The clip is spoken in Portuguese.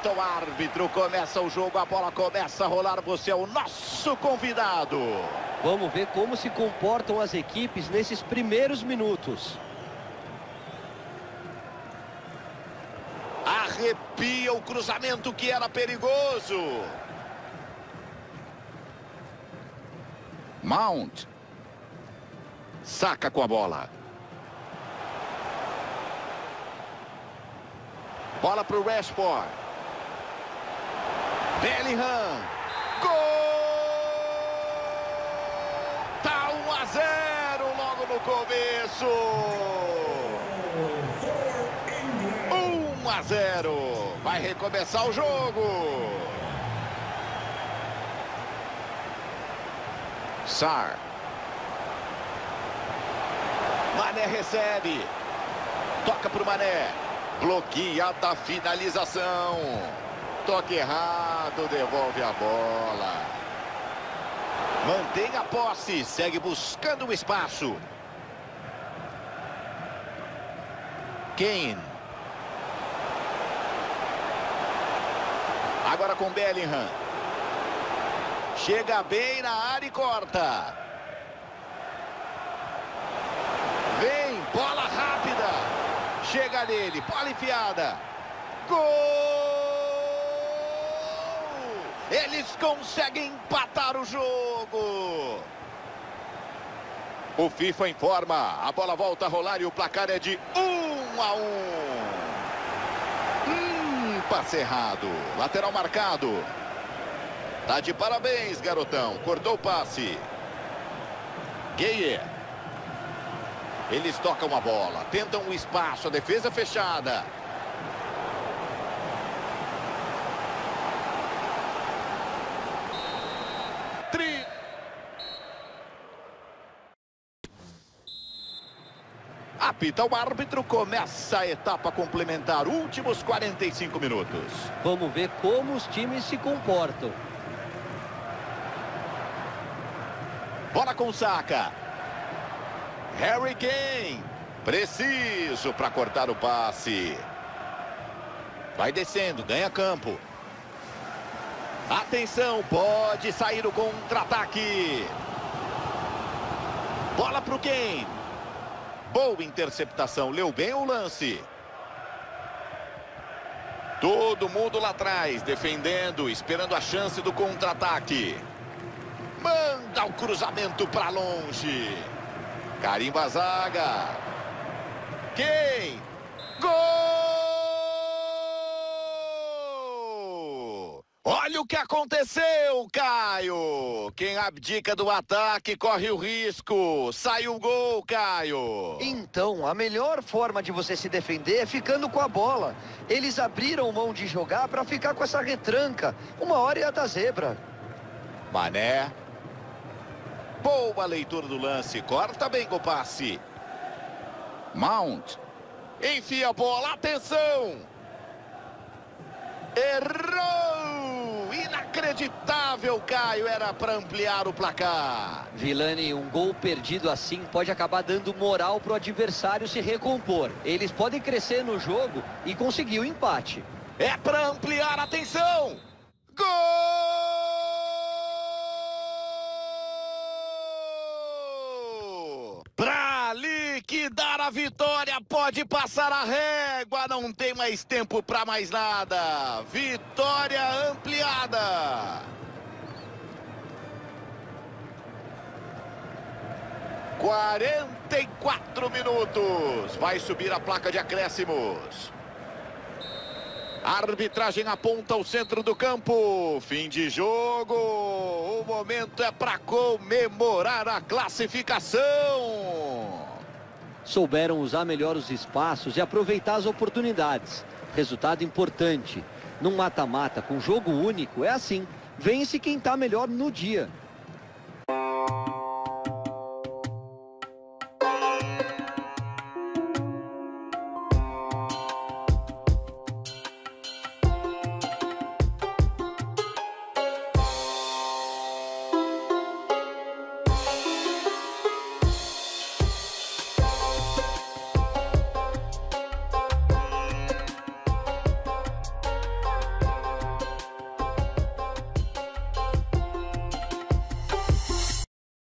Apita o árbitro, começa o jogo, a bola começa a rolar, você é o nosso convidado. Vamos ver como se comportam as equipes nesses primeiros minutos. Arrepia o cruzamento que era perigoso. Mount. Saca com a bola. Bola para o Rashford. Bellingham. Gol! Tá 1-0 logo no começo. 1-0. Vai recomeçar o jogo. Sar. Mané recebe. Toca para o Mané. Bloqueada a finalização. Toque errado, devolve a bola. Mantém a posse, segue buscando o espaço. Kane. Agora com Bellingham. Chega bem na área e corta. Vem, bola rápida. Chega nele, bola enfiada. Gol! Eles conseguem empatar o jogo. O FIFA informa. A bola volta a rolar e o placar é de 1-1. Passe errado. Lateral marcado. Tá de parabéns, garotão. Cortou o passe. Gueye. Eles tocam a bola, tentam o espaço, a defesa fechada. Apita o árbitro, começa a etapa complementar, últimos 45 minutos. Vamos ver como os times se comportam. Bola com Saka. Harry Kane, preciso para cortar o passe. Vai descendo, ganha campo. Atenção, pode sair o contra-ataque. Bola para o Kane. Boa interceptação, leu bem o lance. Todo mundo lá atrás, defendendo, esperando a chance do contra-ataque. Manda o cruzamento para longe. Carimba a zaga. Quem? Gol! Olha o que aconteceu, Caio. Quem abdica do ataque corre o risco. Saiu o gol, Caio. Então, a melhor forma de você se defender é ficando com a bola. Eles abriram mão de jogar para ficar com essa retranca. Uma hora ia dar zebra. Mané. Boa leitura do lance, corta bem o passe. Mount. Enfia a bola, atenção. Errou. Inacreditável, Caio, era para ampliar o placar. Vilani, um gol perdido assim pode acabar dando moral para o adversário se recompor. Eles podem crescer no jogo e conseguir o empate. É para ampliar, atenção. Gol! Para liquidar a vitória, pode passar a régua, não tem mais tempo para mais nada. Vitória ampliada. 44 minutos. Vai subir a placa de acréscimos. A arbitragem aponta o centro do campo. Fim de jogo. O momento é para comemorar a classificação. Souberam usar melhor os espaços e aproveitar as oportunidades. Resultado importante. Num mata-mata com jogo único é assim. Vence quem está melhor no dia.